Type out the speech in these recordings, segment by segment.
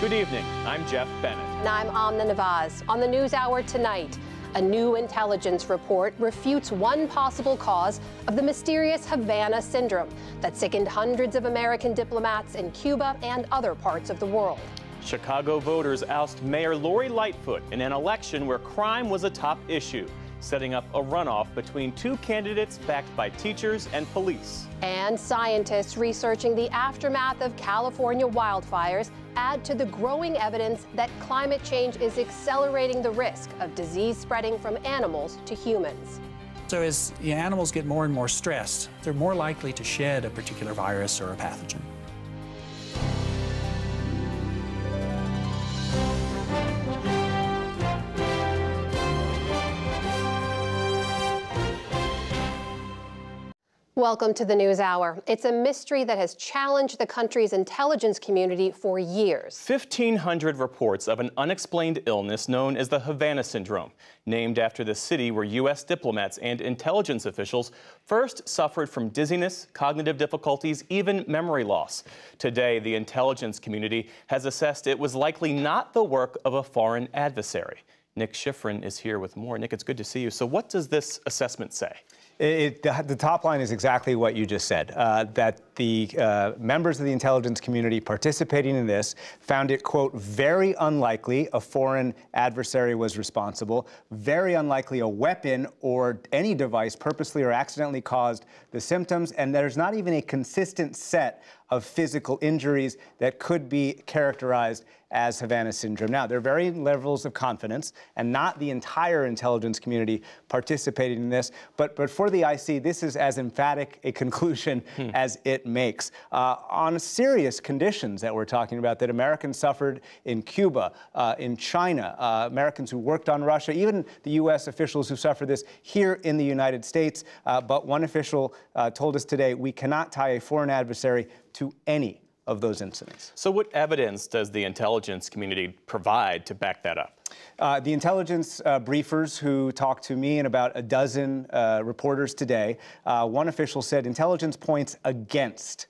Good evening. I'm Jeff Bennett. And I'm Amna Nawaz. On the NewsHour tonight, a new intelligence report refutes one possible cause of the mysterious Havana Syndrome that sickened hundreds of American diplomats in Cuba and other parts of the world. Chicago voters oust Mayor Lori Lightfoot in an election where crime was a top issue, setting up a runoff between two candidates backed by teachers and police. And scientists researching the aftermath of California wildfires add to the growing evidence that climate change is accelerating the risk of disease spreading from animals to humans. So as the animals get more and more stressed, they're more likely to shed a particular virus or a pathogen. Welcome to the NewsHour. It's a mystery that has challenged the country's intelligence community for years. 1,500 reports of an unexplained illness known as the Havana Syndrome, named after the city where U.S. diplomats and intelligence officials first suffered from dizziness, cognitive difficulties, even memory loss. Today, the intelligence community has assessed it was likely not the work of a foreign adversary. Nick Schifrin is here with more. Nick, it's good to see you. So what does this assessment say? The top line is exactly what you just said, that the members of the intelligence community participating in this found it, quote, very unlikely a foreign adversary was responsible, very unlikely a weapon or any device purposely or accidentally caused the symptoms, and there's not even a consistent set of physical injuries that could be characterized as Havana Syndrome. Now, there are varying levels of confidence, and not the entire intelligence community participating in this, but for the IC, this is as emphatic a conclusion as it makes. On serious conditions that we're talking about that Americans suffered in Cuba, in China, Americans who worked on Russia, even the U.S. officials who suffered this here in the United States. But one official told us today, we cannot tie a foreign adversary to any of those incidents. So what evidence does the intelligence community provide to back that up? The intelligence briefers who talked to me and about a dozen reporters today, one official said intelligence points against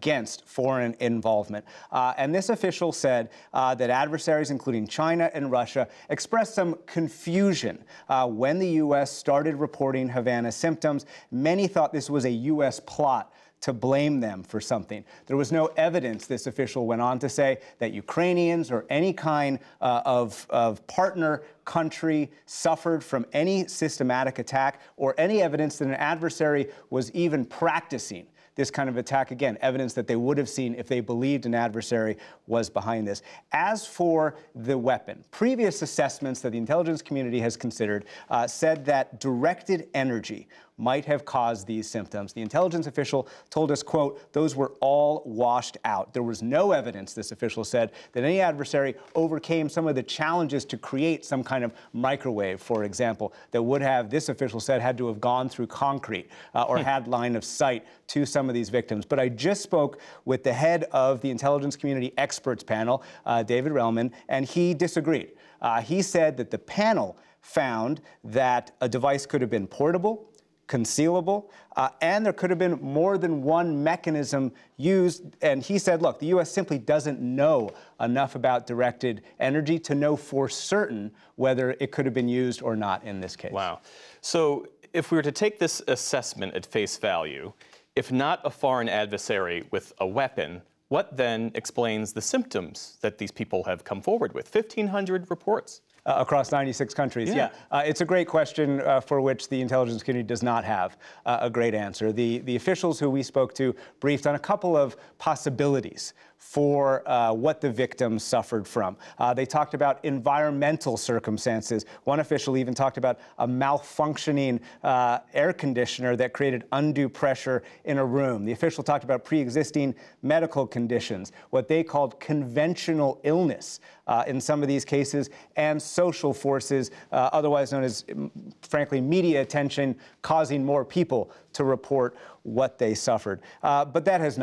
foreign involvement. And this official said that adversaries, including China and Russia, expressed some confusion when the U.S. started reporting Havana symptoms. Many thought this was a U.S. plot to blame them for something. There was no evidence, this official went on to say, that Ukrainians or any kind of partner country suffered from any systematic attack, or any evidence that an adversary was even practicing this kind of attack. Again, evidence that they would have seen if they believed an adversary was behind this. As for the weapon, previous assessments that the intelligence community has considered said that directed energy might have caused these symptoms. The intelligence official told us, quote, those were all washed out. There was no evidence, this official said, that any adversary overcame some of the challenges to create some kind of microwave, for example, that would have, this official said, had to have gone through concrete or had line of sight to some of these victims. But I just spoke with the head of the intelligence community experts panel, David Relman, and he disagreed. He said that the panel found that a device could have been portable, concealable, and there could have been more than one mechanism used. And he said, look, the U.S. simply doesn't know enough about directed energy to know for certain whether it could have been used or not in this case. Wow. So if we were to take this assessment at face value, if not a foreign adversary with a weapon, what then explains the symptoms that these people have come forward with? 1,500 reports. Across 96 countries, yeah. It's a great question for which the intelligence community does not have a great answer. The officials who we spoke to briefed on a couple of possibilities for what the victims suffered from. They talked about environmental circumstances. One official even talked about a malfunctioning air conditioner that created undue pressure in a room. The official talked about pre-existing medical conditions, what they called conventional illness in some of these cases, and social forces, otherwise known as, frankly, media attention, causing more people to report what they suffered. But that has not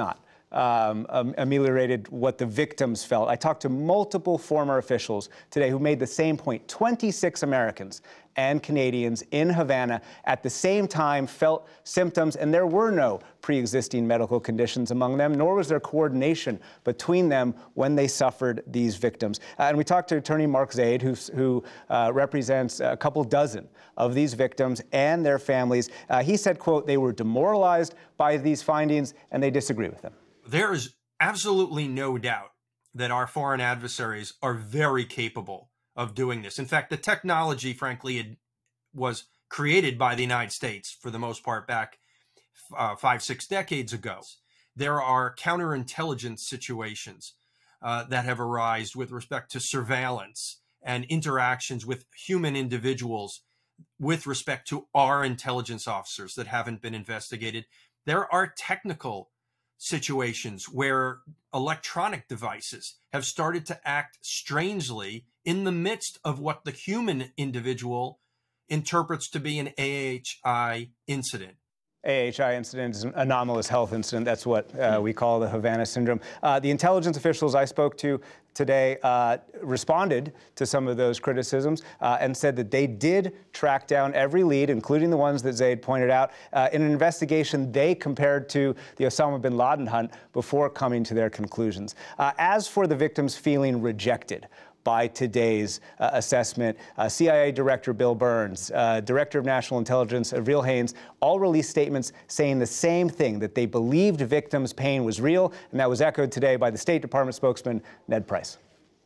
ameliorated what the victims felt. I talked to multiple former officials today who made the same point. 26 Americans and Canadians in Havana at the same time felt symptoms, and there were no pre-existing medical conditions among them, nor was there coordination between them when they suffered these victims. And we talked to attorney Mark Zaid, who represents a couple dozen of these victims and their families. He said, quote, they were demoralized by these findings and they disagree with them. There is absolutely no doubt that our foreign adversaries are very capable of doing this. In fact, the technology, frankly, was created by the United States for the most part back 5-6 decades ago. There are counterintelligence situations that have arisen with respect to surveillance and interactions with human individuals with respect to our intelligence officers that haven't been investigated. There are technical situations where electronic devices have started to act strangely in the midst of what the human individual interprets to be an AHI incident. AHI incident is an anomalous health incident. That's what we call the Havana Syndrome. The intelligence officials I spoke to today responded to some of those criticisms and said that they did track down every lead, including the ones that Zaid pointed out, in an investigation they compared to the Osama bin Laden hunt before coming to their conclusions. As for the victims feeling rejected by today's assessment, CIA Director Bill Burns, Director of National Intelligence Avril Haines, all released statements saying the same thing, that they believed victims' pain was real, and that was echoed today by the State Department spokesman, Ned Price.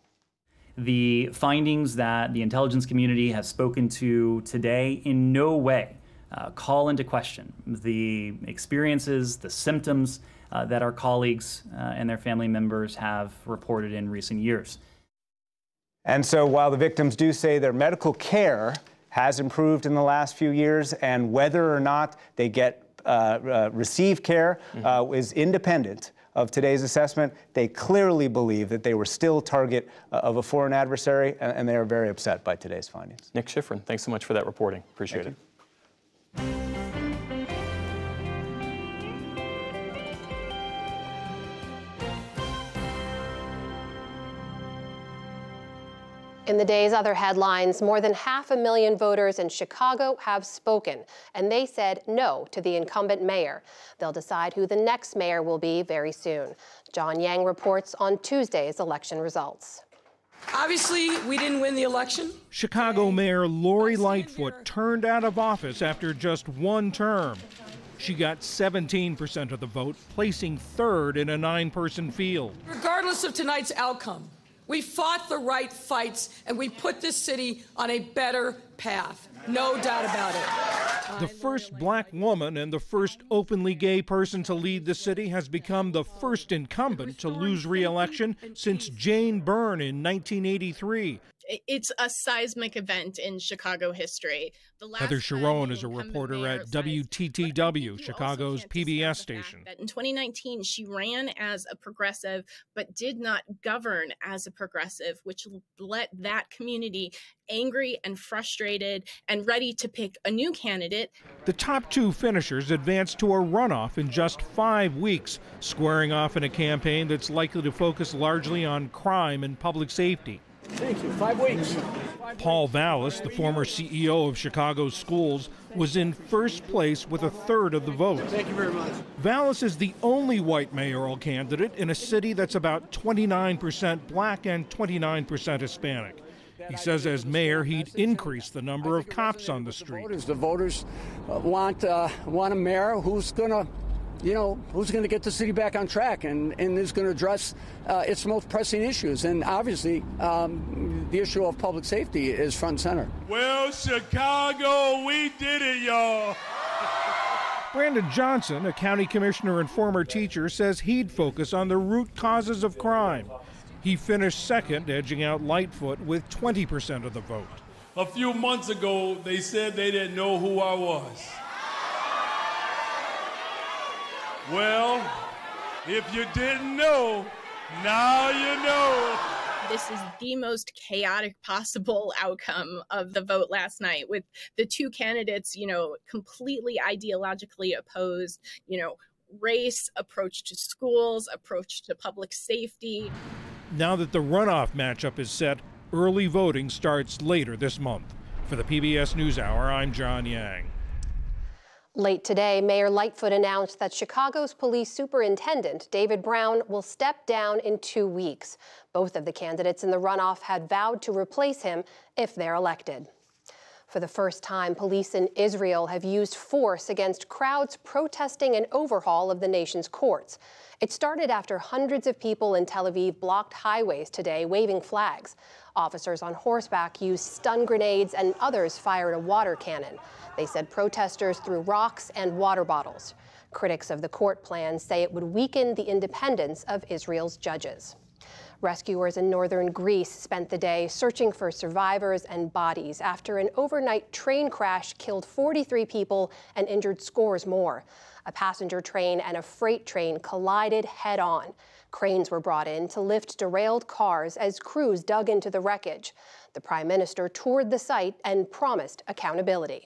The findings that the intelligence community has spoken to today in no way call into question the experiences, the symptoms that our colleagues and their family members have reported in recent years. And so while the victims do say their medical care has improved in the last few years, and whether or not they get receive care is independent of today's assessment, they clearly believe that they were still target of a foreign adversary, and they are very upset by today's findings. Nick Schifrin, thanks so much for that reporting. Appreciate it. In the day's other headlines, more than 500,000 voters in Chicago have spoken, and they said no to the incumbent mayor. They'll decide who the next mayor will be very soon. John Yang reports on Tuesday's election results. Obviously, we didn't win the election. Chicago Mayor Lori Lightfoot turned out of office after just one term. She got 17% of the vote, placing third in a 9-person field. Regardless of tonight's outcome, we fought the right fights, and we put this city on a better path. No doubt about it. The first black woman and the first openly gay person to lead the city has become the first incumbent to lose re-election since Jane Byrne in 1983. It's a seismic event in Chicago history. Heather Sharon is a reporter at WTTW, Chicago's PBS station. In 2019, she ran as a progressive, but did not govern as a progressive, which let that community angry and frustrated and ready to pick a new candidate. The top two finishers advanced to a runoff in just 5 weeks, squaring off in a campaign that's likely to focus largely on crime and public safety. Thank you. 5 weeks. Paul Vallis, the former CEO of Chicago's schools, was in first place with a third of the vote. Thank you very much. Vallis is the only white mayoral candidate in a city that's about 29% black and 29% Hispanic. He says as mayor, he'd increase the number of cops on the street. The voters want a mayor who's going to, who's going to get the city back on track and is going to address its most pressing issues. And obviously, the issue of public safety is front and center. Well, Chicago, we did it, y'all. Brandon Johnson, a county commissioner and former teacher, says he'd focus on the root causes of crime. He finished second, edging out Lightfoot with 20% of the vote. A few months ago, they said they didn't know who I was. Well, if you didn't know, now you know. This is the most chaotic possible outcome of the vote last night, with the two candidates, completely ideologically opposed, race, approach to schools, approach to public safety. Now that the runoff matchup is set, early voting starts later this month. For the PBS NewsHour, I'm John Yang. Late today, Mayor Lightfoot announced that Chicago's police superintendent, David Brown, will step down in 2 weeks. Both of the candidates in the runoff had vowed to replace him if they're elected. For the first time, police in Israel have used force against crowds protesting an overhaul of the nation's courts. It started after hundreds of people in Tel Aviv blocked highways today, waving flags. Officers on horseback used stun grenades and others fired a water cannon. They said protesters threw rocks and water bottles. Critics of the court plan say it would weaken the independence of Israel's judges. Rescuers in northern Greece spent the day searching for survivors and bodies after an overnight train crash killed 43 people and injured scores more. A passenger train and a freight train collided head-on. Cranes were brought in to lift derailed cars as crews dug into the wreckage. The Prime Minister toured the site and promised accountability.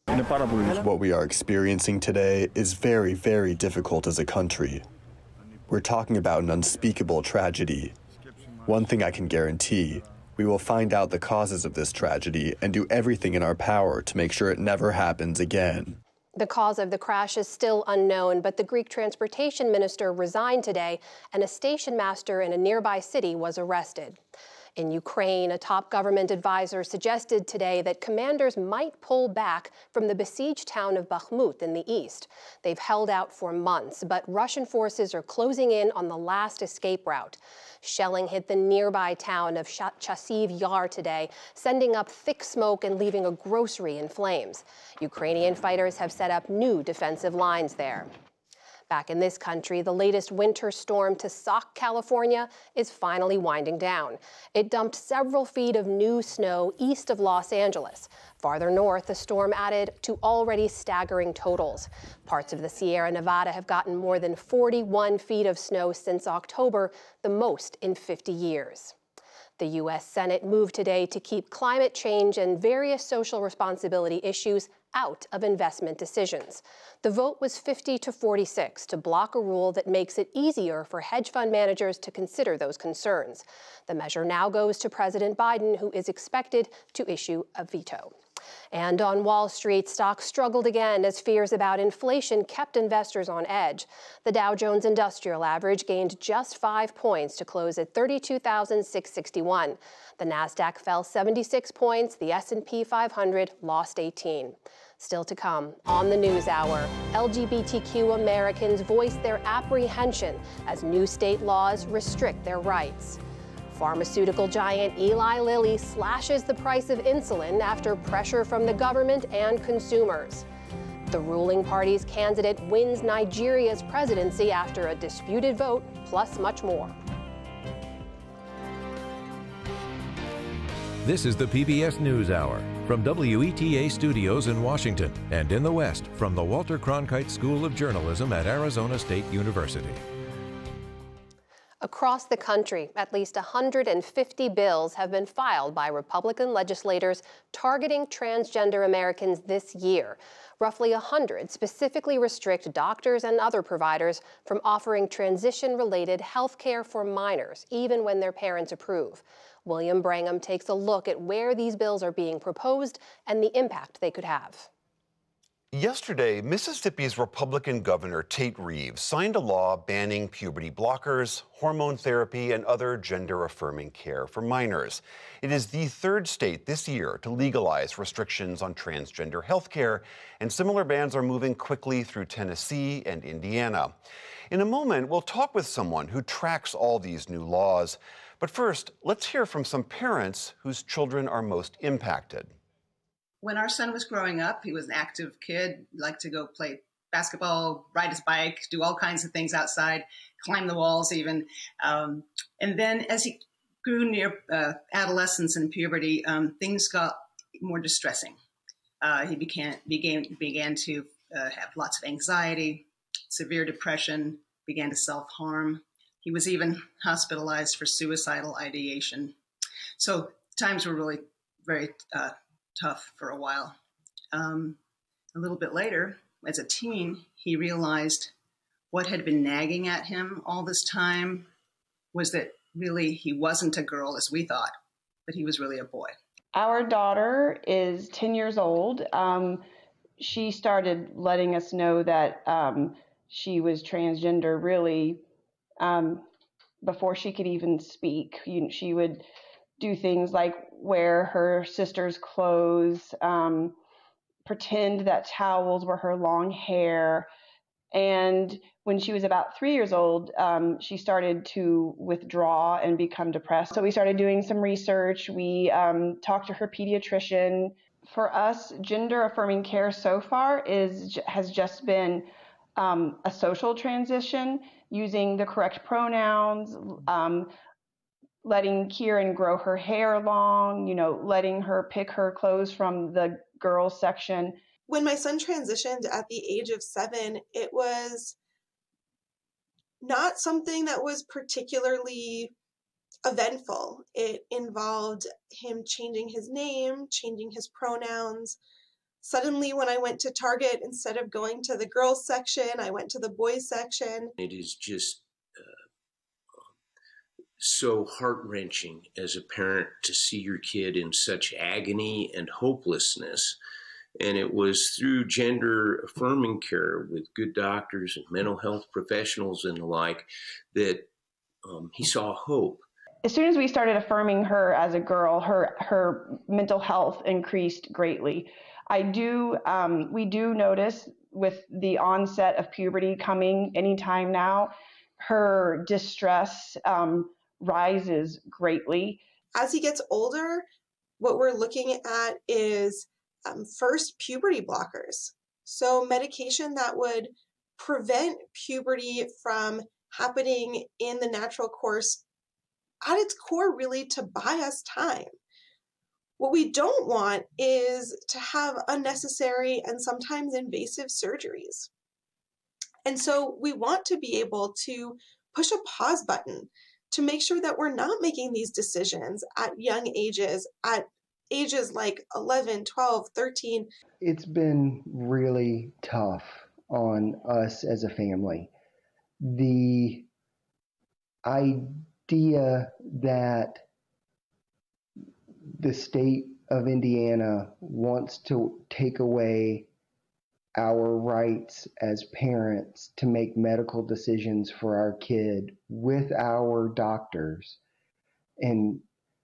What we are experiencing today is very, very difficult as a country. We're talking about an unspeakable tragedy. One thing I can guarantee, we will find out the causes of this tragedy and do everything in our power to make sure it never happens again. The cause of the crash is still unknown, but the Greek transportation minister resigned today, and a station master in a nearby city was arrested. In Ukraine, a top government advisor suggested today that commanders might pull back from the besieged town of Bakhmut in the east. They've held out for months, but Russian forces are closing in on the last escape route. Shelling hit the nearby town of Chasiv Yar today, sending up thick smoke and leaving a grocery in flames. Ukrainian fighters have set up new defensive lines there. Back in this country, the latest winter storm to sock California is finally winding down. It dumped several feet of new snow east of Los Angeles. Farther north, the storm added to already staggering totals. Parts of the Sierra Nevada have gotten more than 41 feet of snow since October, the most in 50 years. The U.S. Senate moved today to keep climate change and various social responsibility issues out of investment decisions. The vote was 50-46 to block a rule that makes it easier for hedge fund managers to consider those concerns. The measure now goes to President Biden, who is expected to issue a veto. And on Wall Street, stocks struggled again as fears about inflation kept investors on edge. The Dow Jones Industrial Average gained just 5 points to close at 32,661. The Nasdaq fell 76 points. The S&P 500 lost 18. Still to come on the NewsHour, LGBTQ Americans voice their apprehension as new state laws restrict their rights. Pharmaceutical giant Eli Lilly slashes the price of insulin after pressure from the government and consumers. The ruling party's candidate wins Nigeria's presidency after a disputed vote, plus much more. This is the PBS NewsHour from WETA Studios in Washington and in the West from the Walter Cronkite School of Journalism at Arizona State University. Across the country, at least 150 bills have been filed by Republican legislators targeting transgender Americans this year. Roughly 100 specifically restrict doctors and other providers from offering transition-related health care for minors, even when their parents approve. William Brangham takes a look at where these bills are being proposed and the impact they could have. Yesterday, Mississippi's Republican Governor Tate Reeves signed a law banning puberty blockers, hormone therapy, and other gender-affirming care for minors. It is the third state this year to legalize restrictions on transgender health care, and similar bans are moving quickly through Tennessee and Indiana. In a moment, we'll talk with someone who tracks all these new laws. But first, let's hear from some parents whose children are most impacted. When our son was growing up, he was an active kid, liked to go play basketball, ride his bike, do all kinds of things outside, climb the walls even. And then as he grew near adolescence and puberty, things got more distressing. He began to have lots of anxiety, severe depression, began to self-harm. He was even hospitalized for suicidal ideation. So times were really very tough for a while. A little bit later, as a teen, he realized what had been nagging at him all this time was that really he wasn't a girl as we thought, but he was really a boy. Our daughter is 10 years old. She started letting us know that she was transgender really before she could even speak. She would do things like wear her sister's clothes, pretend that towels were her long hair. And when she was about 3 years old, she started to withdraw and become depressed. So we started doing some research. We talked to her pediatrician. For us, gender-affirming care so far has just been a social transition, using the correct pronouns, letting Kieran grow her hair long, letting her pick her clothes from the girls section. When my son transitioned at the age of 7, it was not something that was particularly eventful. It involved him changing his name, changing his pronouns. Suddenly, when I went to Target, instead of going to the girls section, I went to the boys section. It is just so heart-wrenching as a parent to see your kid in such agony and hopelessness. And it was through gender-affirming care with good doctors and mental health professionals and the like that he saw hope. As soon as we started affirming her as a girl, her mental health increased greatly. We do notice with the onset of puberty coming anytime now, her distress rises greatly. As he gets older, what we're looking at is first puberty blockers. So medication that would prevent puberty from happening in the natural course, at its core really to buy us time. What we don't want is to have unnecessary and sometimes invasive surgeries. And so we want to be able to push a pause button to make sure that we're not making these decisions at young ages, at ages like 11, 12, 13. It's been really tough on us as a family. The idea that the state of Indiana wants to take away our rights as parents to make medical decisions for our kid with our doctors, and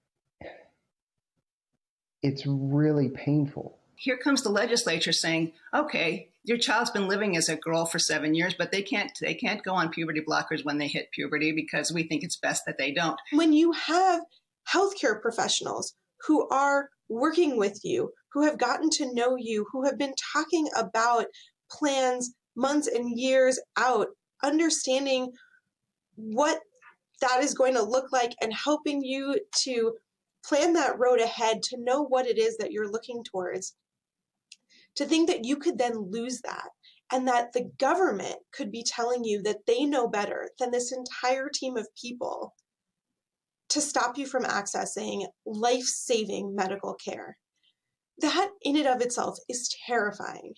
it's really painful. Here comes the legislature saying, okay, your child's been living as a girl for 7 years, but they can't go on puberty blockers when they hit puberty because we think it's best that they don't. When you have healthcare professionals who are working with you, who have gotten to know you, who have been talking about plans months and years out, understanding what that is going to look like and helping you to plan that road ahead, to know what it is that you're looking towards, to think that you could then lose that and that the government could be telling you that they know better than this entire team of people to stop you from accessing life-saving medical care. That in and of itself is terrifying.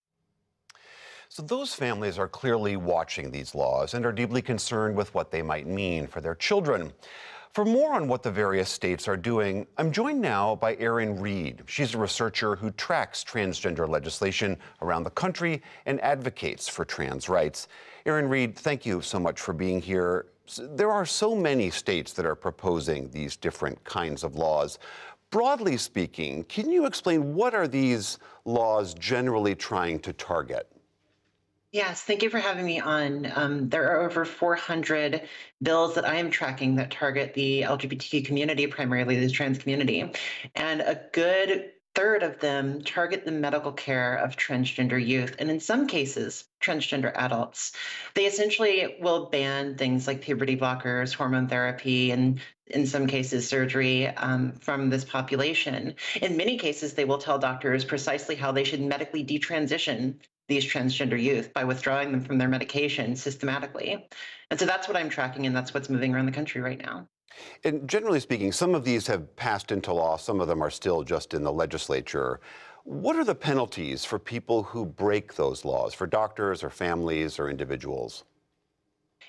So those families are clearly watching these laws and are deeply concerned with what they might mean for their children. For more on what the various states are doing, I'm joined now by Erin Reed. She's a researcher who tracks transgender legislation around the country and advocates for trans rights. Erin Reed, thank you so much for being here. There are so many states that are proposing these different kinds of laws. Broadly speaking, can you explain what are these laws generally trying to target? Yes, thank you for having me on. There are over 400 bills that I am tracking that target the LGBTQ community, primarily the trans community. And a good third of them target the medical care of transgender youth, and in some cases, transgender adults. They essentially will ban things like puberty blockers, hormone therapy, and in some cases, surgery from this population. In many cases, they will tell doctors precisely how they should medically detransition these transgender youth by withdrawing them from their medication systematically. And so that's what I'm tracking, and that's what's moving around the country right now. And generally speaking, some of these have passed into law, some of them are still just in the legislature. What are the penalties for people who break those laws, for doctors or families or individuals?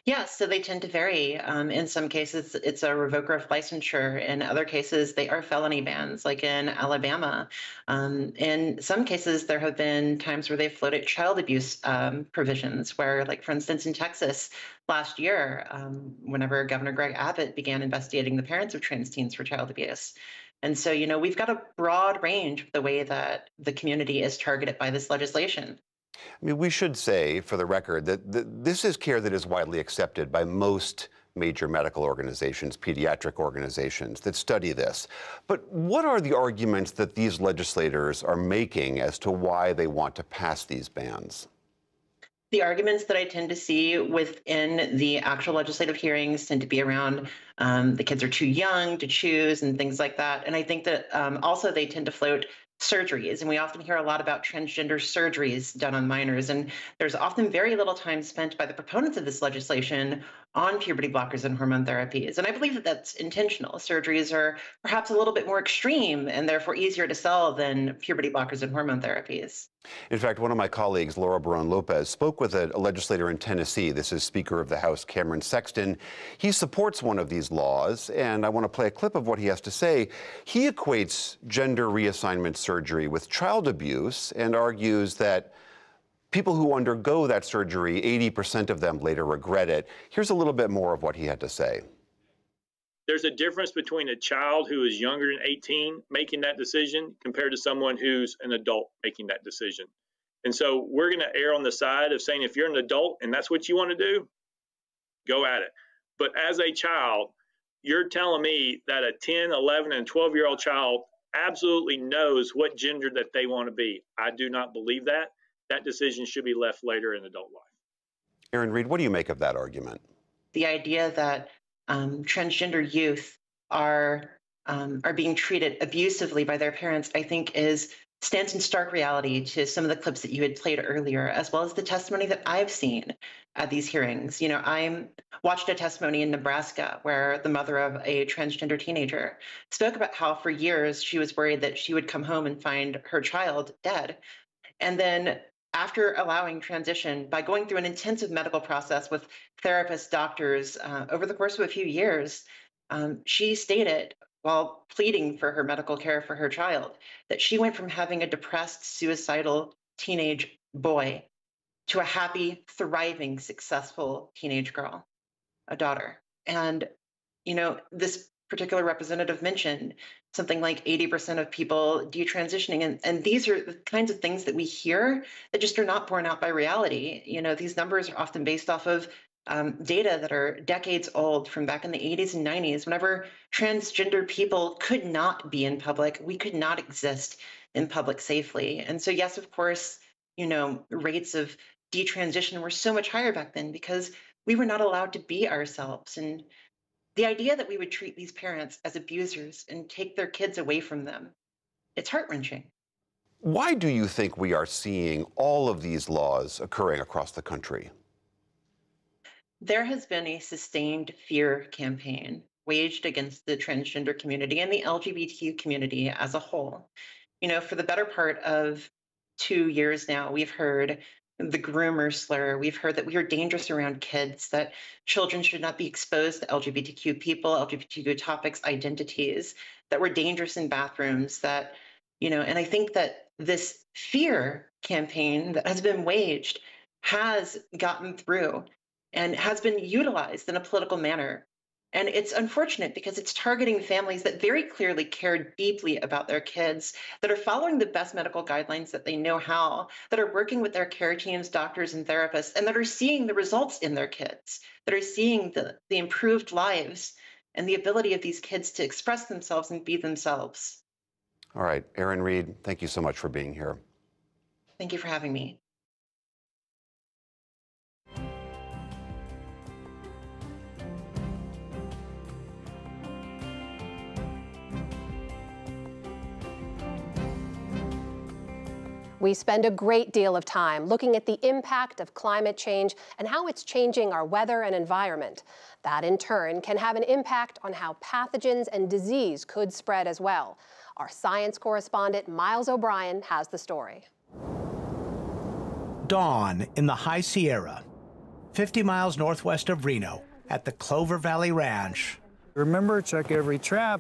Yes, so they tend to vary. In some cases, it's a revoker of licensure. In other cases, they are felony bans, like in Alabama. In some cases, there have been times where they've floated child abuse provisions, where, like, for instance, in Texas last year, whenever Governor Greg Abbott began investigating the parents of trans teens for child abuse. And so, we've got a broad range of the way that the community is targeted by this legislation. I mean, we should say, for the record, that this is care that is widely accepted by most major medical organizations, pediatric organizations that study this. But what are the arguments that these legislators are making as to why they want to pass these bans? The arguments that I tend to see within the actual legislative hearings tend to be around the kids are too young to choose and things like that. And I think that also they tend to float surgeries, and we often hear a lot about transgender surgeries done on minors, and there's often very little time spent by the proponents of this legislation on puberty blockers and hormone therapies. And I believe that that's intentional. Surgeries are perhaps a little bit more extreme and therefore easier to sell than puberty blockers and hormone therapies. In fact, one of my colleagues, Laura Barron Lopez, spoke with a legislator in Tennessee. This is Speaker of the House Cameron Sexton. He supports one of these laws, and I want to play a clip of what he has to say. He equates gender reassignment surgery with child abuse and argues that people who undergo that surgery, 80% of them later regret it. Here's a little bit more of what he had to say. There's a difference between a child who is younger than 18 making that decision compared to someone who's an adult making that decision. And so we're going to err on the side of saying if you're an adult and that's what you want to do, go at it. But as a child, you're telling me that a 10, 11, and 12-year-old child absolutely knows what gender that they want to be. I do not believe that. That decision should be left later in adult life. Erin Reed, what do you make of that argument? The idea that transgender youth are being treated abusively by their parents, I think, stands in stark reality to some of the clips that you had played earlier, as well as the testimony that I've seen at these hearings. I watched a testimony in Nebraska where the mother of a transgender teenager spoke about how for years she was worried that she would come home and find her child dead. And then after allowing transition, by going through an intensive medical process with therapists, doctors, over the course of a few years, she stated, while pleading for her medical care for her child, that she went from having a depressed, suicidal teenage boy to a happy, thriving, successful teenage girl, a daughter. And, this particular representative mentioned something like 80% of people detransitioning. And these are the kinds of things that we hear that just are not borne out by reality. These numbers are often based off of data that are decades old from back in the 80s and 90s, whenever transgender people could not be in public. We could not exist in public safely. And so, yes, of course, rates of detransition were so much higher back then because we were not allowed to be ourselves. And the idea that we would treat these parents as abusers and take their kids away from them, it's heart-wrenching. Why do you think we are seeing all of these laws occurring across the country? There has been a sustained fear campaign waged against the transgender community and the LGBTQ community as a whole. For the better part of 2 years now, we've heard the groomer slur. We've heard that we are dangerous around kids, that children should not be exposed to LGBTQ people, LGBTQ topics, identities, that we're dangerous in bathrooms, that, and I think that this fear campaign that has been waged has gotten through and has been utilized in a political manner. And it's unfortunate because it's targeting families that very clearly care deeply about their kids, that are following the best medical guidelines that they know how, that are working with their care teams, doctors, and therapists, and that are seeing the results in their kids, that are seeing the improved lives and the ability of these kids to express themselves and be themselves. All right, Erin Reed, thank you so much for being here. Thank you for having me. We spend a great deal of time looking at the impact of climate change and how it's changing our weather and environment. That, in turn, can have an impact on how pathogens and disease could spread as well. Our science correspondent, Miles O'Brien, has the story. Dawn in the High Sierra. 50 miles northwest of Reno at the Clover Valley Ranch. Remember, check every trap,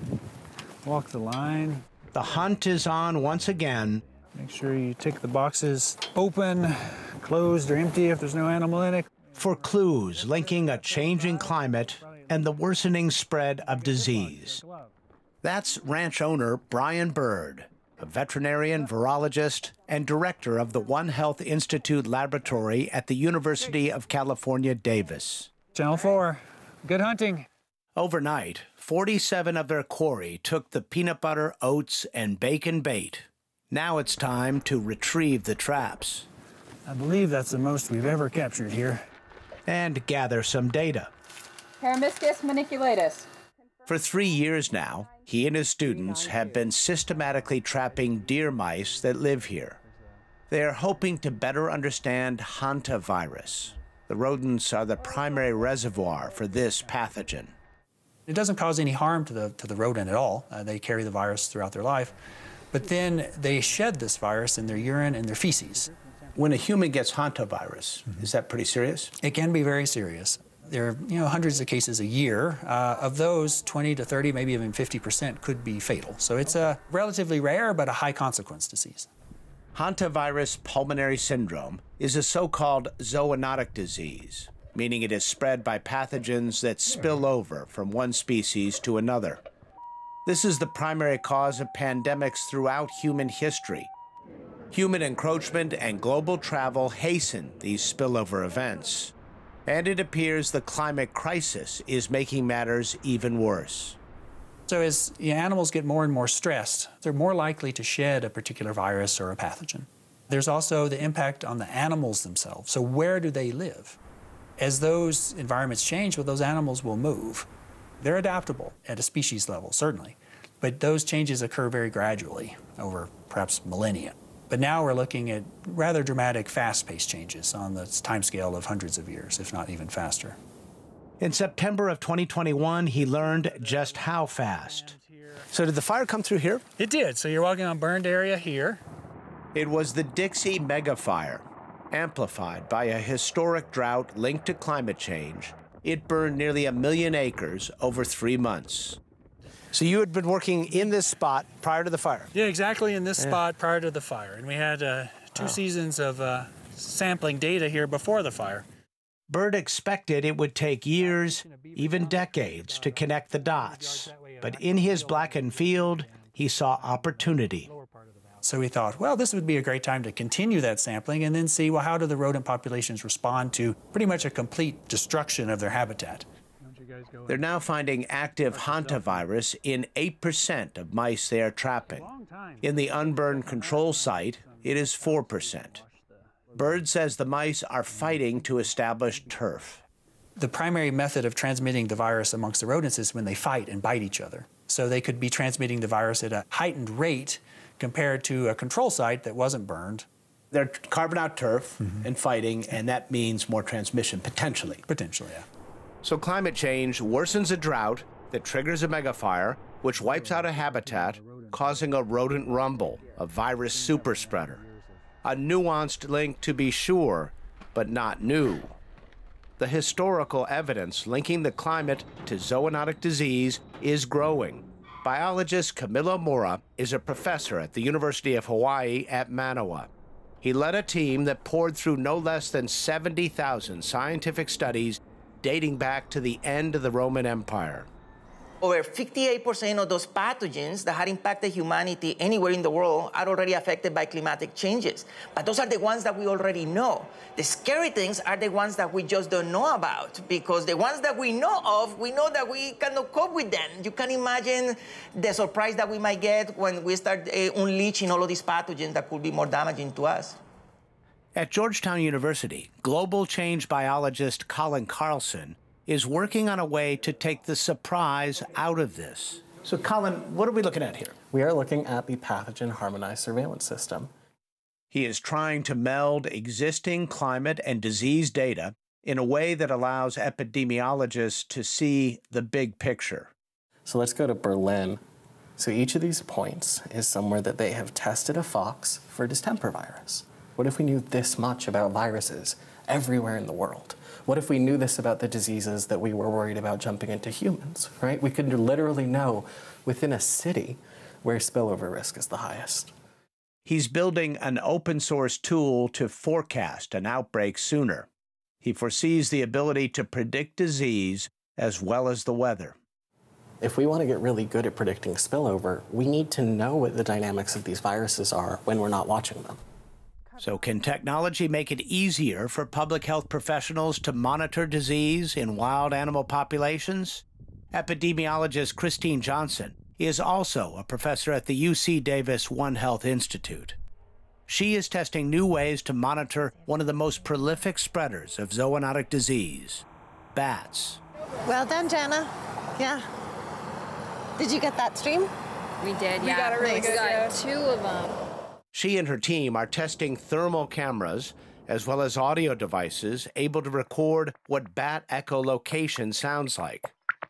walk the line. The hunt is on once again. Make sure you tick the boxes open, closed, or empty if there's no animal in it. For clues linking a changing climate and the worsening spread of disease. That's ranch owner Brian Bird, a veterinarian, virologist, and director of the One Health Institute laboratory at the University of California, Davis. Channel 4, good hunting. Overnight, 47 of their quarry took the peanut butter, oats, and bacon bait. Now it's time to retrieve the traps. I believe that's the most we've ever captured here. And gather some data. Paramiscus maniculatus. For 3 years now, he and his students have been systematically trapping deer mice that live here. They are hoping to better understand hantavirus. The rodents are the primary reservoir for this pathogen. It doesn't cause any harm to the rodent at all. They carry the virus throughout their life. But then they shed this virus in their urine and their feces. When a human gets hantavirus, is that pretty serious? It can be very serious. There are hundreds of cases a year. Of those, 20 to 30, maybe even 50% could be fatal. So it's a relatively rare but a high consequence disease. Hantavirus pulmonary syndrome is a so-called zoonotic disease, meaning it is spread by pathogens that spill over from one species to another. This is the primary cause of pandemics throughout human history. Human encroachment and global travel hasten these spillover events. And it appears the climate crisis is making matters even worse. So as animals get more and more stressed, they're more likely to shed a particular virus or a pathogen. There's also the impact on the animals themselves. So where do they live? As those environments change, well, those animals will move. They're adaptable at a species level, certainly. But those changes occur very gradually over perhaps millennia. But now we're looking at rather dramatic, fast-paced changes on the timescale of hundreds of years, if not even faster. In September of 2021, he learned just how fast. So did the fire come through here? It did. So you're walking on burned area here. It was the Dixie Mega Fire, amplified by a historic drought linked to climate change. It burned nearly 1 million acres over 3 months. So you had been working in this spot prior to the fire? Yeah, exactly in this spot prior to the fire. And we had 2 seasons of sampling data here before the fire. Bird expected it would take years, even decades, to connect the dots. But in his blackened field, he saw opportunity. So we thought, well, this would be a great time to continue that sampling and then see, well, how do the rodent populations respond to pretty much a complete destruction of their habitat? They're now finding active hantavirus in 8% of mice they are trapping. In the unburned control site, it is 4%. Bird says the mice are fighting to establish turf. The primary method of transmitting the virus amongst the rodents is when they fight and bite each other. So they could be transmitting the virus at a heightened rate compared to a control site that wasn't burned. They're carving out turf and fighting, and that means more transmission, potentially. Potentially, yeah. So climate change worsens a drought that triggers a megafire, which wipes out a habitat, causing a rodent rumble, a virus superspreader. A nuanced link to be sure, but not new. The historical evidence linking the climate to zoonotic disease is growing. Biologist Camilo Mora is a professor at the University of Hawaii at Manoa. He led a team that poured through no less than 70,000 scientific studies dating back to the end of the Roman Empire. Over 58% of those pathogens that had impacted humanity anywhere in the world are already affected by climatic changes. But those are the ones that we already know. The scary things are the ones that we just don't know about, because the ones that we know of, we know that we cannot cope with them. You can imagine the surprise that we might get when we start unleashing all of these pathogens that could be more damaging to us. At Georgetown University, global change biologist Colin Carlson is working on a way to take the surprise out of this. So, Colin, what are we looking at here? We are looking at the pathogen harmonized surveillance system. He is trying to meld existing climate and disease data in a way that allows epidemiologists to see the big picture. So let's go to Berlin. So each of these points is somewhere that they have tested a fox for distemper virus. What if we knew this much about viruses everywhere in the world? What if we knew this about the diseases that we were worried about jumping into humans, right? We could literally know within a city where spillover risk is the highest. He's building an open-source tool to forecast an outbreak sooner. He foresees the ability to predict disease as well as the weather. If we want to get really good at predicting spillover, we need to know what the dynamics of these viruses are when we're not watching them. So can technology make it easier for public health professionals to monitor disease in wild animal populations? Epidemiologist Christine Johnson is also a professor at the UC Davis One Health Institute. She is testing new ways to monitor one of the most prolific spreaders of zoonotic disease, bats. Well done, Jana. Yeah. Did you get that stream? We did, yeah. We got a really good, got 2 of them. She and her team are testing thermal cameras as well as audio devices able to record what bat echolocation sounds like.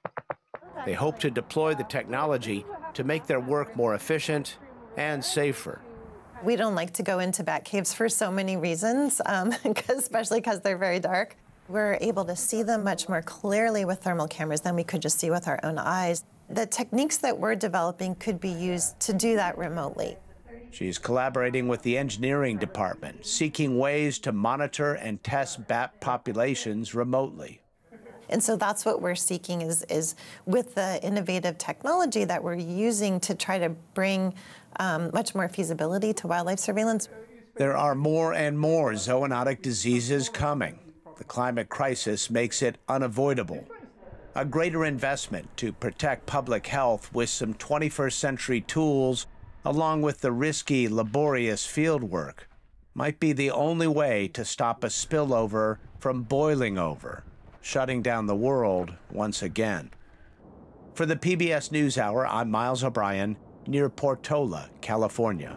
They hope to deploy the technology to make their work more efficient and safer. We don't like to go into bat caves for so many reasons, especially because they're very dark. We're able to see them much more clearly with thermal cameras than we could just see with our own eyes. The techniques that we're developing could be used to do that remotely. She's collaborating with the engineering department, seeking ways to monitor and test bat populations remotely. And so that's what we're seeking is with the innovative technology that we're using to try to bring much more feasibility to wildlife surveillance. There are more and more zoonotic diseases coming. The climate crisis makes it unavoidable. A greater investment to protect public health with some 21st century tools, along with the risky, laborious field work, might be the only way to stop a spillover from boiling over, shutting down the world once again. For the PBS NewsHour, I'm Miles O'Brien, near Portola, California.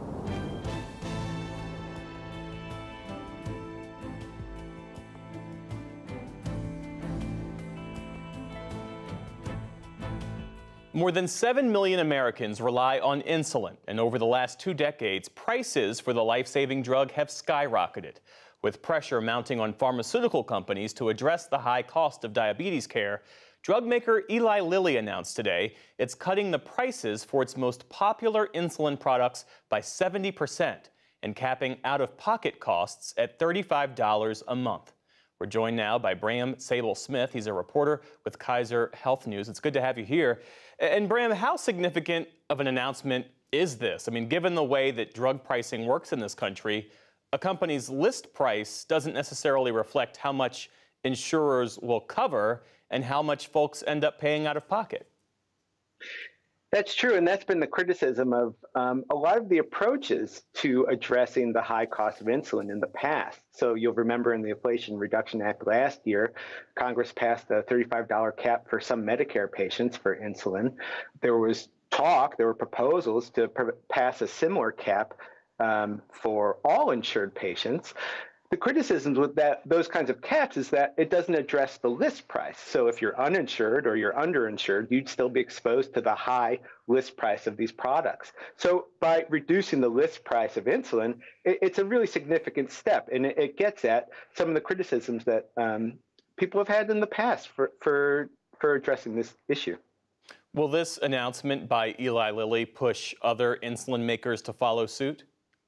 More than 7 million Americans rely on insulin, and over the last 2 decades, prices for the life-saving drug have skyrocketed. With pressure mounting on pharmaceutical companies to address the high cost of diabetes care, drug maker Eli Lilly announced today it's cutting the prices for its most popular insulin products by 70% and capping out-of-pocket costs at $35 a month. We're joined now by Bram Sable-Smith. He's a reporter with Kaiser Health News. It's good to have you here. And Bram, how significant of an announcement is this? I mean, given the way that drug pricing works in this country, a company's list price doesn't necessarily reflect how much insurers will cover and how much folks end up paying out of pocket. That's true, and that's been the criticism of a lot of the approaches to addressing the high cost of insulin in the past. So you'll remember in the Inflation Reduction Act last year, Congress passed a $35 cap for some Medicare patients for insulin. There was talk, there were proposals to pass a similar cap for all insured patients. The criticisms with those kinds of caps is that it doesn't address the list price. So if you're uninsured or you're underinsured, you'd still be exposed to the high list price of these products. So by reducing the list price of insulin, it's a really significant step, and it gets at some of the criticisms that people have had in the past for addressing this issue. Will this announcement by Eli Lilly push other insulin makers to follow suit?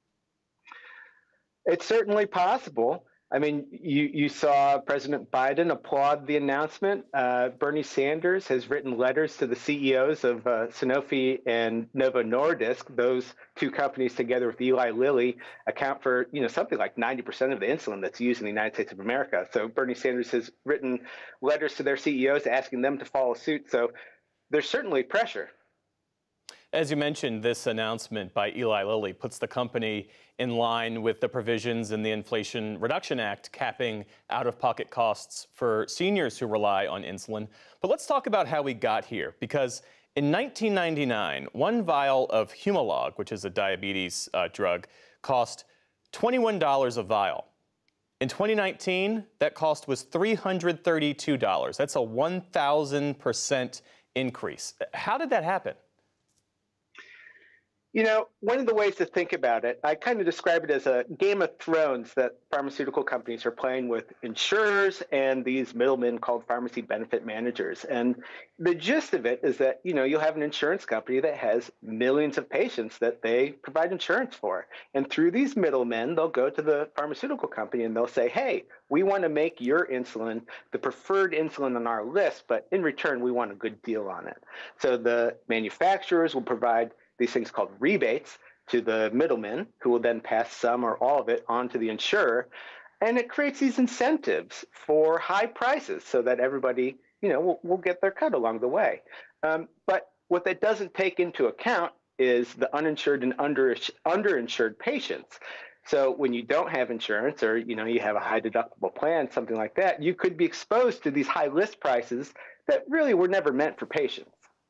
It's certainly possible. I mean, you saw President Biden applaud the announcement. Bernie Sanders has written letters to the CEOs of Sanofi and Novo Nordisk. Those two companies, together with Eli Lilly, account for something like 90% of the insulin that's used in the United States of America. So Bernie Sanders has written letters to their CEOs asking them to follow suit. So there's certainly pressure. As you mentioned, this announcement by Eli Lilly puts the company in line with the provisions in the Inflation Reduction Act capping out-of-pocket costs for seniors who rely on insulin. But let's talk about how we got here, because in 1999, one vial of Humalog, which is a diabetes drug, cost $21 a vial. In 2019, that cost was $332. That's a 1,000% increase. How did that happen? You know, one of the ways to think about it, I kind of describe it as a Game of Thrones that pharmaceutical companies are playing with insurers and these middlemen called pharmacy benefit managers. And the gist of it is that, you know, you'll have an insurance company that has millions of patients that they provide insurance for. And through these middlemen, they'll go to the pharmaceutical company and they'll say, hey, we want to make your insulin the preferred insulin on our list, but in return, we want a good deal on it. So the manufacturers will provide these things called rebates to the middlemen, who will then pass some or all of it on to the insurer. And it creates these incentives for high prices so that everybody, you know, will get their cut along the way. But what that doesn't take into account is the uninsured and underinsured patients. So when you don't have insurance, or, you know, you have a high deductible plan, something like that, you could be exposed to these high list prices that really were never meant for patients.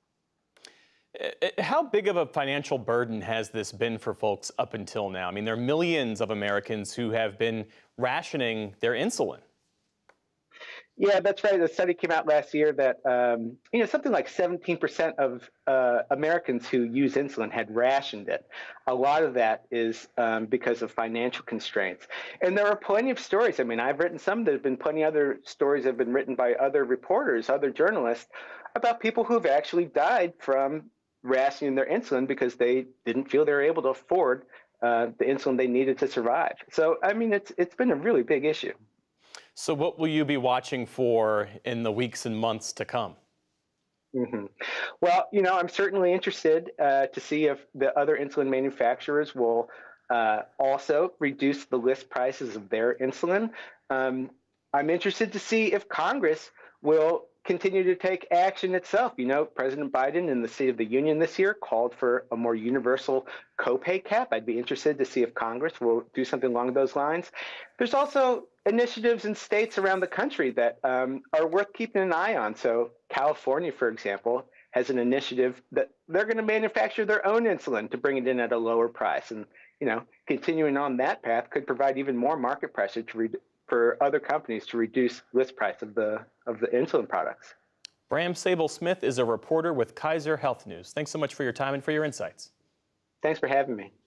How big of a financial burden has this been for folks up until now? I mean, there are millions of Americans who have been rationing their insulin. Yeah, that's right. A study came out last year that, you know, something like 17% of Americans who use insulin had rationed it. A lot of that is because of financial constraints. And there are plenty of stories. I mean, I've written some. There have been plenty of other stories that have been written by other reporters, other journalists, about people who've actually died from rationing their insulin because they didn't feel they were able to afford the insulin they needed to survive. So, I mean, it's been a really big issue. So what will you be watching for in the weeks and months to come? Mm-hmm. Well, you know, I'm certainly interested to see if the other insulin manufacturers will also reduce the list prices of their insulin. I'm interested to see if Congress will continue to take action itself. You know, President Biden in the State of the Union this year called for a more universal copay cap. I'd be interested to see if Congress will do something along those lines. There's also initiatives in states around the country that are worth keeping an eye on. So California, for example, has an initiative that they're going to manufacture their own insulin to bring it in at a lower price. And, you know, continuing on that path could provide even more market pressure for other companies to reduce list price of the insulin products. Bram Sable-Smith is a reporter with Kaiser Health News. Thanks so much for your time and for your insights. Thanks for having me.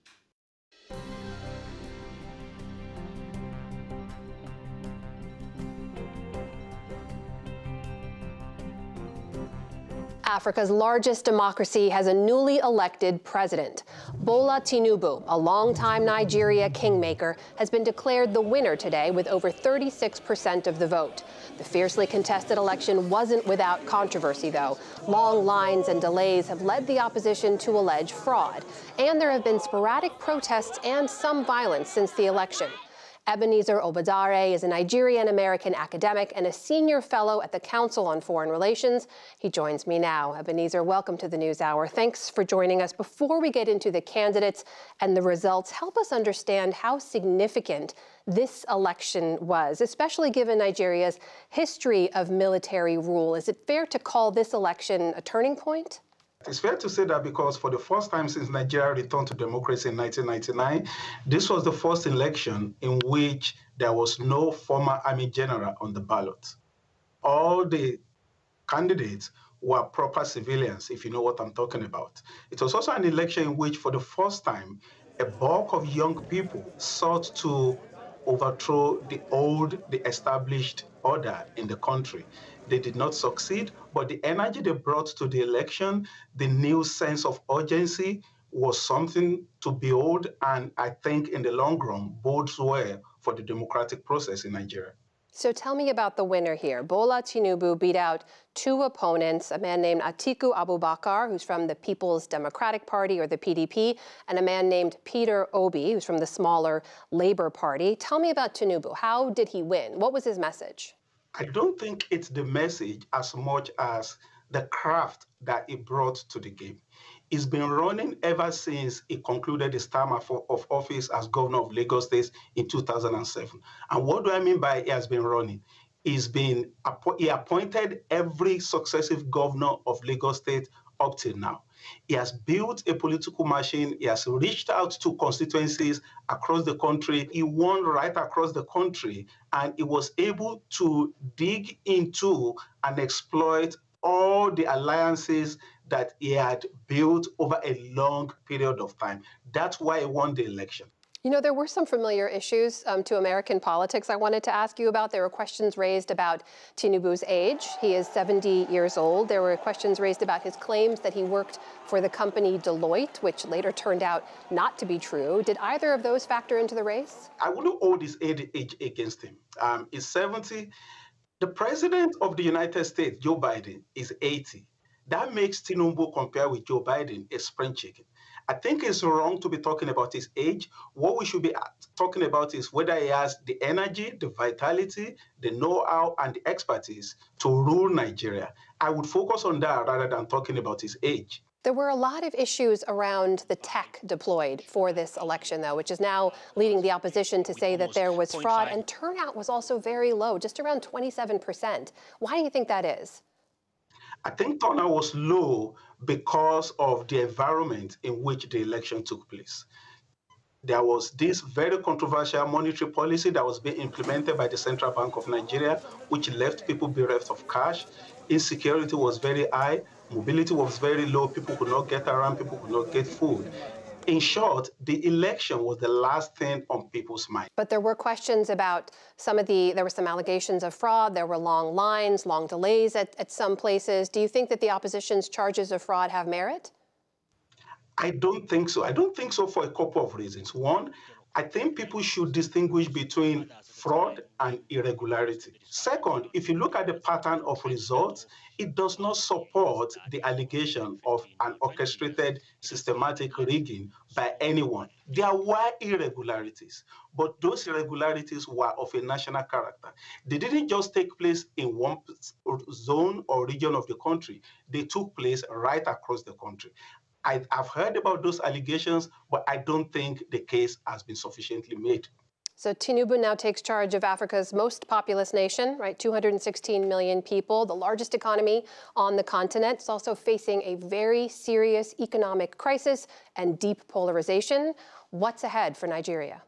Africa's largest democracy has a newly elected president. Bola Tinubu, a longtime Nigeria kingmaker, has been declared the winner today with over 36% of the vote. The fiercely contested election wasn't without controversy, though. Long lines and delays have led the opposition to allege fraud, and there have been sporadic protests and some violence since the election. Ebenezer Obadare is a Nigerian-American academic and a senior fellow at the Council on Foreign Relations. He joins me now. Ebenezer, welcome to the NewsHour. Thanks for joining us. Before we get into the candidates and the results, help us understand how significant this election was, especially given Nigeria's history of military rule. Is it fair to call this election a turning point? It's fair to say that because for the first time since Nigeria returned to democracy in 1999, this was the first election in which there was no former army general on the ballot. All the candidates were proper civilians, if you know what I'm talking about. It was also an election in which, for the first time, a bulk of young people sought to overthrow the established order in the country. They did not succeed, but the energy they brought to the election, the new sense of urgency, was something to behold, and I think in the long run bodes well for the democratic process in Nigeria. So tell me about the winner here. Bola Tinubu beat out two opponents, a man named Atiku Abubakar, who's from the People's Democratic Party, or the PDP, and a man named Peter Obi, who's from the smaller Labour Party. Tell me about Tinubu. How did he win? What was his message? I don't think it's the message as much as the craft that he brought to the game. He's been running ever since he concluded his term of office as governor of Lagos State in 2007. And what do I mean by he has been running? He appointed every successive governor of Lagos State up till now. He has built a political machine. He has reached out to constituencies across the country. He won right across the country, and he was able to dig into and exploit all the alliances that he had built over a long period of time. That's why he won the election. You know, there were some familiar issues to American politics I wanted to ask you about. There were questions raised about Tinubu's age. He is 70 years old. There were questions raised about his claims that he worked for the company Deloitte, which later turned out not to be true. Did either of those factor into the race? I wouldn't hold his age against him. He's 70. The president of the United States, Joe Biden, is 80. That makes Tinubu compare with Joe Biden a spring chicken. I think it's wrong to be talking about his age. What we should be talking about is whether he has the energy, the vitality, the know-how, and the expertise to rule Nigeria. I would focus on that rather than talking about his age. There were a lot of issues around the tech deployed for this election, though, which is now leading the opposition to say that there was fraud, and turnout was also very low, just around 27%. Why do you think that is? I think turnout was low because of the environment in which the election took place. There was this very controversial monetary policy that was being implemented by the Central Bank of Nigeria, which left people bereft of cash. Insecurity was very high. Mobility was very low. People could not get around. People could not get food. In short, the election was the last thing on people's minds. But there were questions about there were some allegations of fraud. There were long lines, long delays at some places. Do you think that the opposition's charges of fraud have merit? I don't think so. I don't think so for a couple of reasons. One, I think people should distinguish between fraud and irregularity. Second, if you look at the pattern of results, it does not support the allegation of an orchestrated systematic rigging by anyone. There were irregularities, but those irregularities were of a national character. They didn't just take place in one zone or region of the country. They took place right across the country. I've heard about those allegations, but I don't think the case has been sufficiently made. So Tinubu now takes charge of Africa's most populous nation, right? 216 million people, the largest economy on the continent. It's also facing a very serious economic crisis and deep polarization. What's ahead for Nigeria?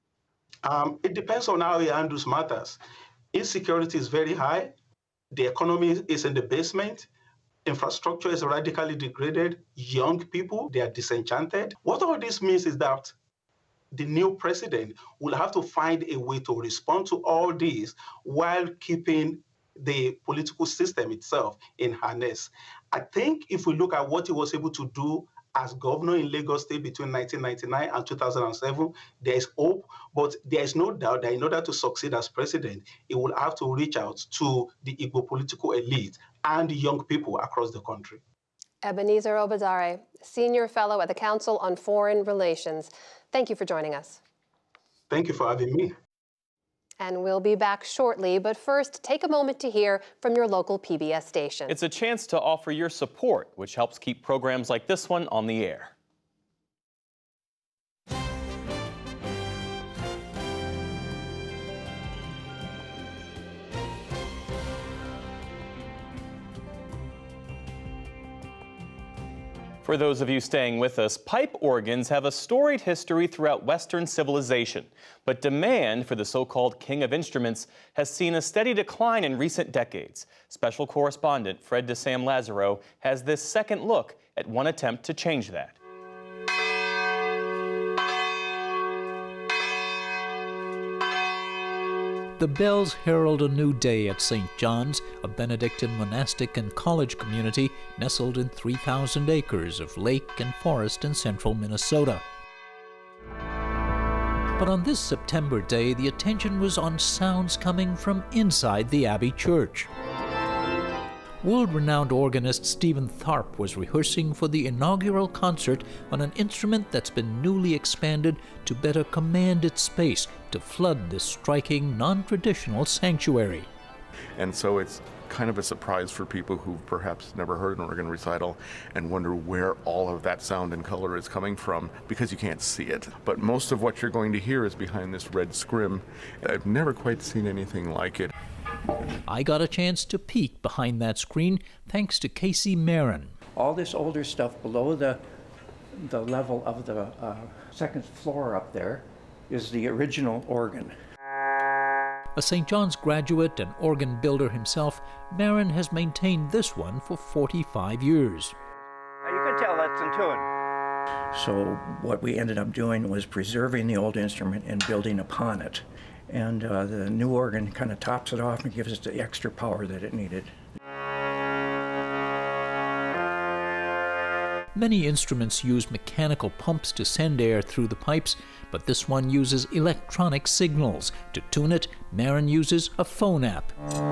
It depends on how he handles matters. Insecurity is very high. The economy is in the basement. Infrastructure is radically degraded. Young people, they are disenchanted. What all this means is that the new president will have to find a way to respond to all this while keeping the political system itself in harness. I think if we look at what he was able to do as governor in Lagos State between 1999 and 2007, there is hope, but there is no doubt that in order to succeed as president, he will have to reach out to the Igbo political elite and the young people across the country. Ebenezer Obadare, Senior Fellow at the Council on Foreign Relations. Thank you for joining us. Thank you for having me. And we'll be back shortly, but first, take a moment to hear from your local PBS station. It's a chance to offer your support, which helps keep programs like this one on the air. For those of you staying with us, pipe organs have a storied history throughout Western civilization, but demand for the so-called king of instruments has seen a steady decline in recent decades. Special correspondent Fred DeSam Lazaro has this second look at one attempt to change that. The bells herald a new day at St. John's, a Benedictine monastic and college community nestled in 3,000 acres of lake and forest in central Minnesota. But on this September day, the attention was on sounds coming from inside the Abbey Church. World-renowned organist Stephen Tharp was rehearsing for the inaugural concert on an instrument that's been newly expanded to better command its space to flood this striking, non-traditional sanctuary. And so it's kind of a surprise for people who've perhaps never heard an organ recital and wonder where all of that sound and color is coming from, because you can't see it. But most of what you're going to hear is behind this red scrim. I've never quite seen anything like it. I got a chance to peek behind that screen thanks to Casey Marin. All this older stuff below the level of the second floor up there is the original organ. A St. John's graduate and organ builder himself, Marin has maintained this one for 45 years. Setzen tune. So what we ended up doing was preserving the old instrument and building upon it. And the new organ kind of tops it off and gives it the extra power that it needed. Many instruments use mechanical pumps to send air through the pipes, but this one uses electronic signals. To tune it, Marin uses a phone app.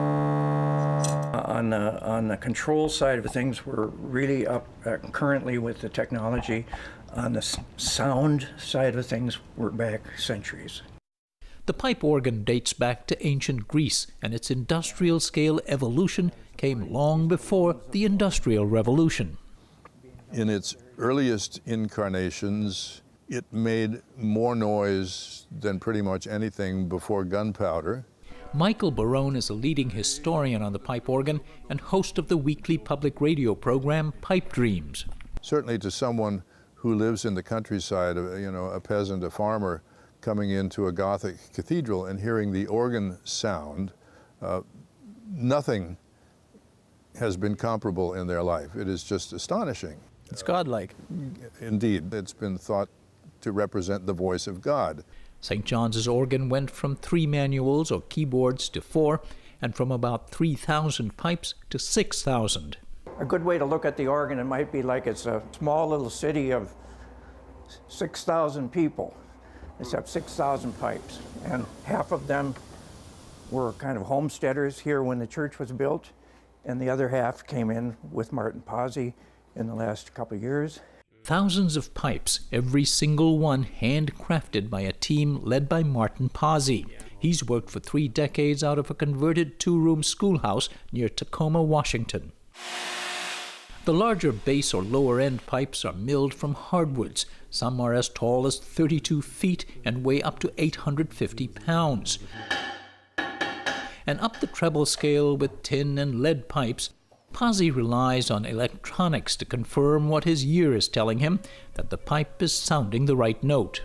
On the control side of things, we're really up currently with the technology. On the sound side of things, we're back centuries. The pipe organ dates back to ancient Greece, and its industrial-scale evolution came long before the Industrial Revolution. In its earliest incarnations, it made more noise than pretty much anything before gunpowder. Michael Barone is a leading historian on the pipe organ and host of the weekly public radio program Pipe Dreams. Certainly to someone who lives in the countryside, a peasant, a farmer, coming into a Gothic cathedral and hearing the organ sound, nothing has been comparable in their life. It is just astonishing. It's godlike. Indeed, it's been thought to represent the voice of God. St. John's organ went from 3 manuals or keyboards to 4, and from about 3,000 pipes to 6,000. A good way to look at the organ, it might be like it's a small little city of 6,000 people, except 6,000 pipes. And half of them were kind of homesteaders here when the church was built, and the other half came in with Martin Pazzi in the last couple of years. Thousands of pipes, every single one handcrafted by a team led by Martin Pazzi. He's worked for 3 decades out of a converted 2-room schoolhouse near Tacoma, Washington. The larger base or lower end pipes are milled from hardwoods. Some are as tall as 32 feet and weigh up to 850 pounds. And up the treble scale with tin and lead pipes, Pazzi relies on electronics to confirm what his ear is telling him, that the pipe is sounding the right note.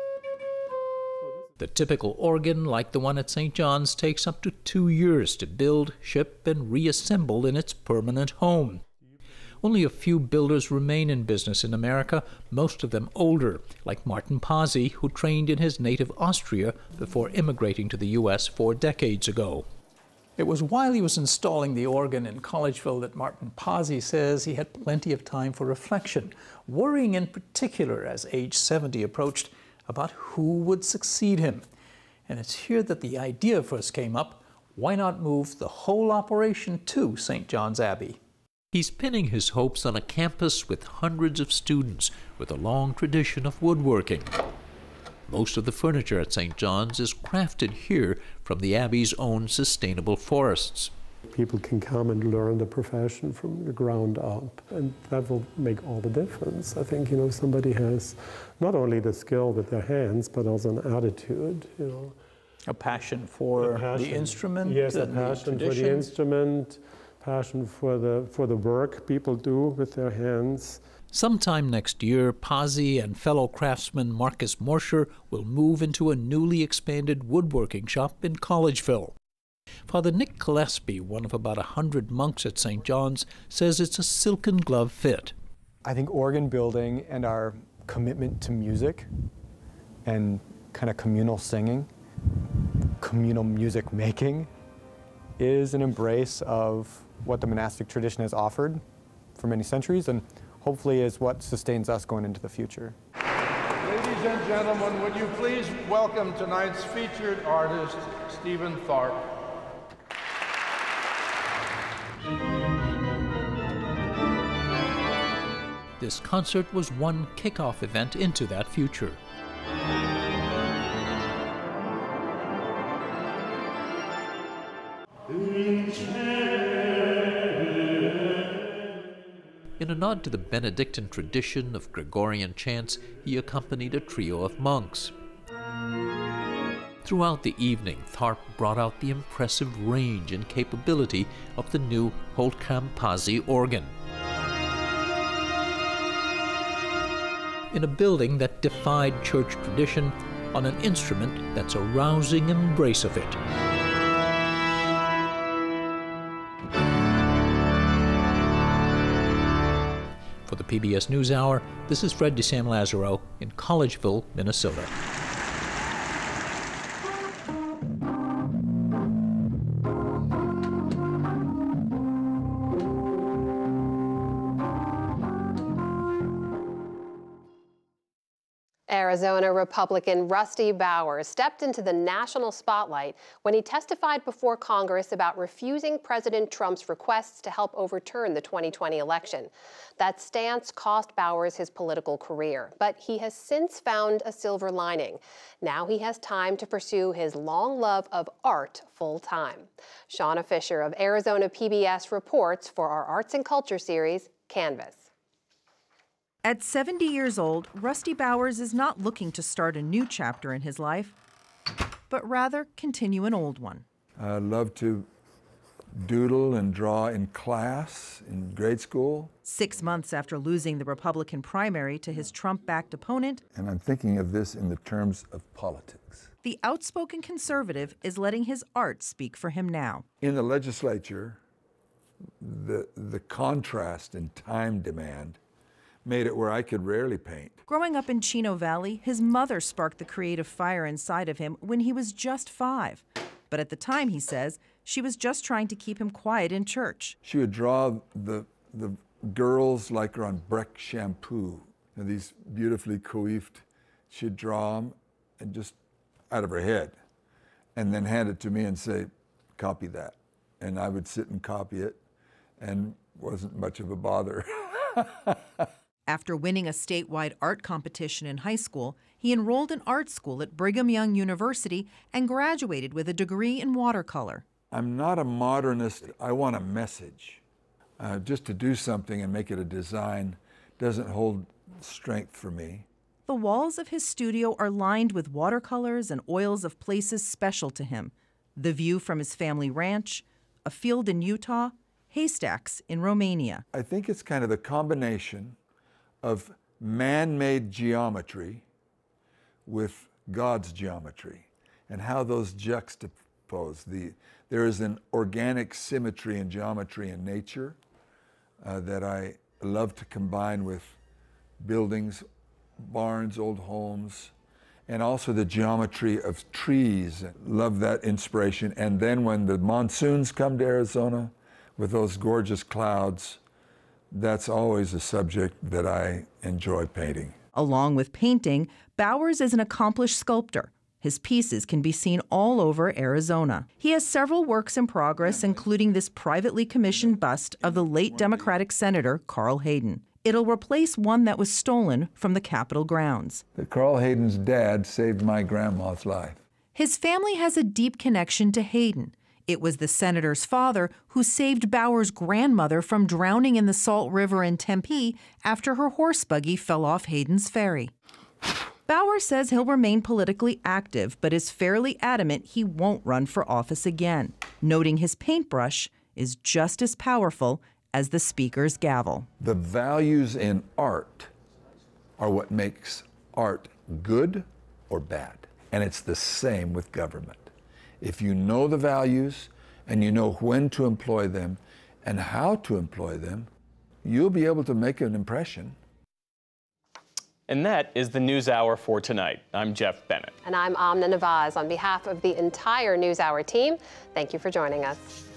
The typical organ, like the one at St. John's, takes up to 2 years to build, ship, and reassemble in its permanent home. Only a few builders remain in business in America, most of them older, like Martin Pazzi, who trained in his native Austria before immigrating to the U.S. 4 decades ago. It was while he was installing the organ in Collegeville that Martin Pazzi says he had plenty of time for reflection, worrying in particular as age 70 approached about who would succeed him. And it's here that the idea first came up: why not move the whole operation to St. John's Abbey? He's pinning his hopes on a campus with hundreds of students with a long tradition of woodworking. Most of the furniture at St. John's is crafted here from the Abbey's own sustainable forests. People can come and learn the profession from the ground up, and that will make all the difference. I think, somebody has not only the skill with their hands, but also an attitude, A passion for the instrument? Yes, a passion for the instrument, passion for the work people do with their hands. Sometime next year, Pazzi and fellow craftsman Marcus Morsher will move into a newly expanded woodworking shop in Collegeville. Father Nick Gillespie, one of about 100 monks at St. John's, says it's a silken glove fit. I think organ building and our commitment to music and kind of communal singing, communal music making, is an embrace of what the monastic tradition has offered for many centuries, and hopefully is what sustains us going into the future. Ladies and gentlemen, would you please welcome tonight's featured artist, Stephen Tharp. This concert was one kickoff event into that future. In a nod to the Benedictine tradition of Gregorian chants, he accompanied a trio of monks. Throughout the evening, Tharp brought out the impressive range and capability of the new Holtkamp Pazzi organ. In a building that defied church tradition, on an instrument that's a rousing embrace of it. For the PBS NewsHour, this is Fred DeSam Lazaro in Collegeville, Minnesota. Arizona Republican Rusty Bowers stepped into the national spotlight when he testified before Congress about refusing President Trump's requests to help overturn the 2020 election. That stance cost Bowers his political career, but he has since found a silver lining. Now he has time to pursue his long love of art full-time. Shauna Fisher of Arizona PBS reports for our Arts and Culture series, Canvas. At 70 years old, Rusty Bowers is not looking to start a new chapter in his life, but rather continue an old one. I love to doodle and draw in class, in grade school. 6 months after losing the Republican primary to his Trump-backed opponent, And I'm thinking of this in the terms of politics. the outspoken conservative is letting his art speak for him now. In the legislature, the contrast in time demand made it where I could rarely paint. Growing up in Chino Valley, his mother sparked the creative fire inside of him when he was just 5. But at the time, he says, she was just trying to keep him quiet in church. She would draw the girls like her on Breck shampoo, and these beautifully coiffed. She'd draw them and just out of her head, and then hand it to me and say, copy that. And I would sit and copy it, and wasn't much of a bother. After winning a statewide art competition in high school, he enrolled in art school at Brigham Young University and graduated with a degree in watercolor. I'm not a modernist. I want a message. Just to do something and make it a design doesn't hold strength for me. The walls of his studio are lined with watercolors and oils of places special to him. The view from his family ranch, a field in Utah, haystacks in Romania. I think it's kind of the combination of man-made geometry with God's geometry and how those juxtapose. There is an organic symmetry and geometry in nature that I love to combine with buildings, barns, old homes, and also the geometry of trees. Love that inspiration. And then when the monsoons come to Arizona with those gorgeous clouds, that's always a subject that I enjoy painting. Along with painting, Bowers is an accomplished sculptor. His pieces can be seen all over Arizona. He has several works in progress, including this privately commissioned bust of the late Democratic Senator Carl Hayden. It'll replace one that was stolen from the Capitol grounds. Carl Hayden's dad saved my grandma's life. His family has a deep connection to Hayden. It was the senator's father who saved Bowers' grandmother from drowning in the Salt River in Tempe after her horse buggy fell off Hayden's ferry. Bowers says he'll remain politically active, but is fairly adamant he won't run for office again, noting his paintbrush is just as powerful as the speaker's gavel. The values in art are what makes art good or bad, and it's the same with government. If you know the values and you know when to employ them and how to employ them, you'll be able to make an impression. And that is the NewsHour for tonight. I'm Jeff Bennett. And I'm Amna Nawaz. On behalf of the entire NewsHour team, thank you for joining us.